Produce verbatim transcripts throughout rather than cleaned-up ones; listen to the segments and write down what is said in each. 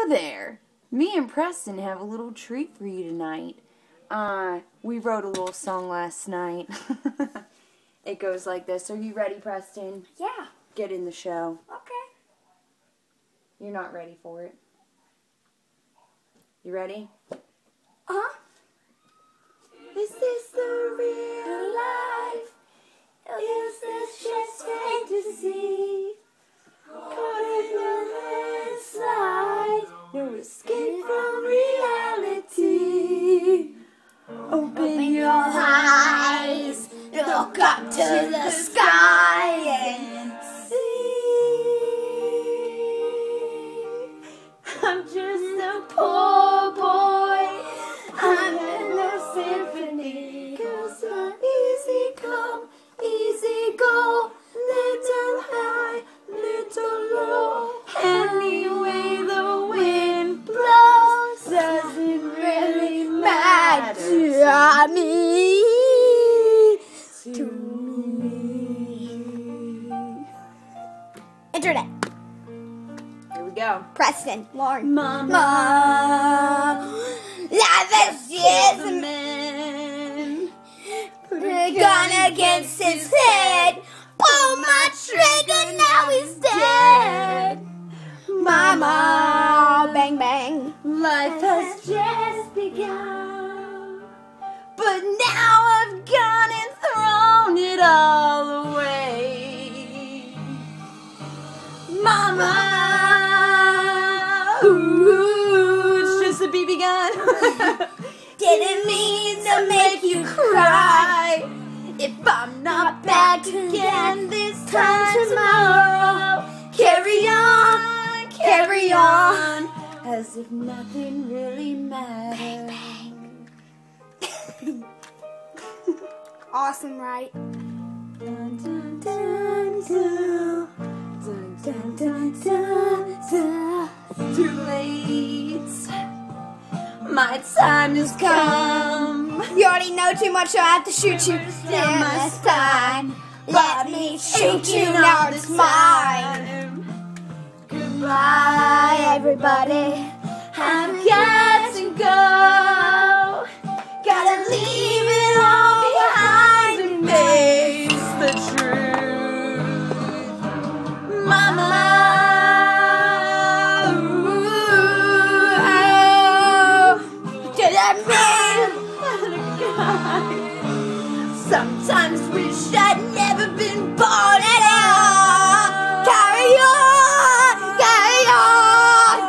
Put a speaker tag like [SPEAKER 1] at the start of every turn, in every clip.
[SPEAKER 1] there! Me and Preston have a little treat for you tonight. Uh, we wrote a little song last night. It goes like this. Are you ready, Preston?
[SPEAKER 2] Yeah.
[SPEAKER 1] Get in the show.
[SPEAKER 2] Okay.
[SPEAKER 1] You're not ready for it. You ready?
[SPEAKER 2] Uh-huh.
[SPEAKER 1] Is this the real life? Is this just fantasy? Caught in the landslide, no escape from reality. Open your eyes, look up to the sky and see. I'm just a poor boy, I'm in a symphony. 'Cause I'm easy come, easy go, little high, little low. Anyway the wind blows, doesn't really matter to me. To me.
[SPEAKER 2] Internet.
[SPEAKER 1] Here we go.
[SPEAKER 2] Preston. Lauren.
[SPEAKER 1] Mom.
[SPEAKER 2] Mom. Life is just a
[SPEAKER 1] man.
[SPEAKER 2] Put a gun against his head. Pull my trigger, now he's dead. Mama, bang bang.
[SPEAKER 1] Life has just begun, but now I've gone and thrown it all away. Mama, ooh, it's just a B B gun.
[SPEAKER 2] Didn't mean to make you cry.
[SPEAKER 1] If I'm not back again this time tomorrow, carry on, carry on, as if nothing really matters.
[SPEAKER 2] Awesome, right?
[SPEAKER 1] Dun, dun, dun, dun, dun, dun, dun, dun, dun. Too late. My time has come.
[SPEAKER 2] You already know too much, so I have to shoot you
[SPEAKER 1] Down my spine.
[SPEAKER 2] Let me shoot you, now it's mine.
[SPEAKER 1] Goodbye, everybody. I've got to go. Gotta leave it all behind and face the truth. Mama, ooh, oh, to that man, sometimes wish I'd never been born at all. Carry on, carry on.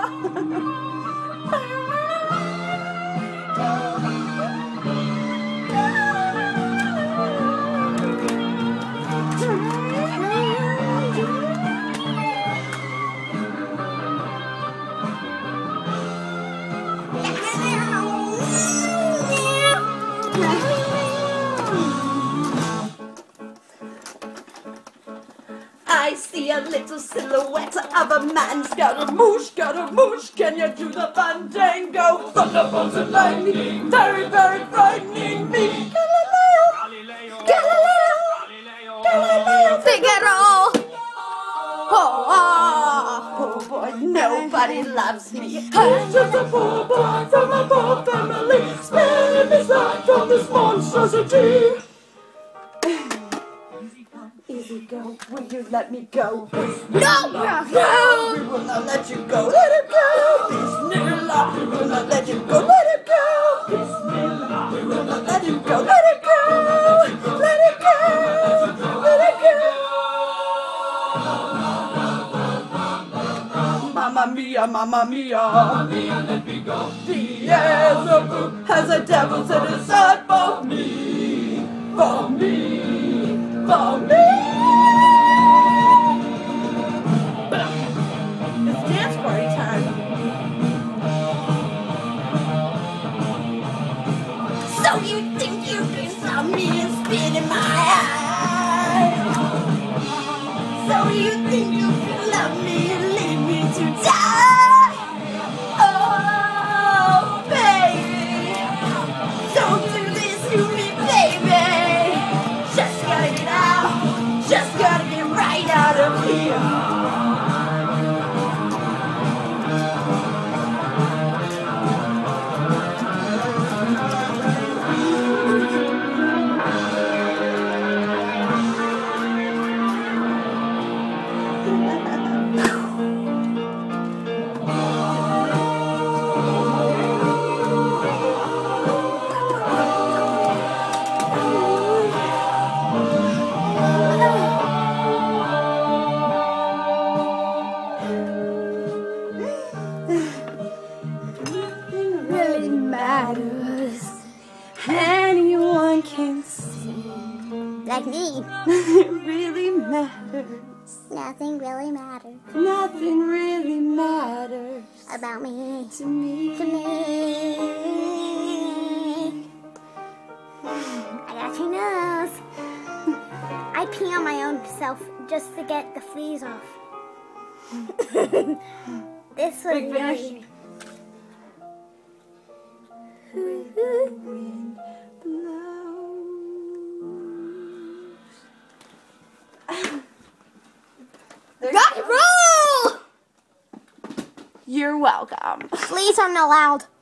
[SPEAKER 1] I see a little silhouette of a man. Scaramouche, Scaramouche, can you do the fandango? Thunderbolts and lightning, very, very frightening me. Galileo, Galileo, Galileo, Figaro. Oh, oh, poor boy, nobody loves me. He's just a poor boy from a poor family, sparing his life from this monstrosity. Easy go, will you let me go? No! No! We will not let you go, let it go! Bismillah, we will not let you go, let it go! Bismillah, we will not let you go, let it go! Let it go! Let it go! Mamma mia, mamma mia! Mamma mia, let me go! Beelzebub has a devil set aside for me! For me! For me! It's dance party time. So you think you can stop me and spit in my eye? So you think you can love me and leave me to die? Oh, baby, don't do this to me, baby. Just gotta get out, just gotta get right out of here.
[SPEAKER 2] Me.
[SPEAKER 1] Nothing really matters.
[SPEAKER 2] Nothing really matters.
[SPEAKER 1] Nothing really matters
[SPEAKER 2] About me.
[SPEAKER 1] to me.
[SPEAKER 2] To me. I got your nose. I pee on my own self just to get the fleas off. This was
[SPEAKER 1] Big finish.
[SPEAKER 2] really...
[SPEAKER 1] When the wind blows.
[SPEAKER 2] Rock and roll!
[SPEAKER 1] You're welcome.
[SPEAKER 2] Fleas aren't allowed.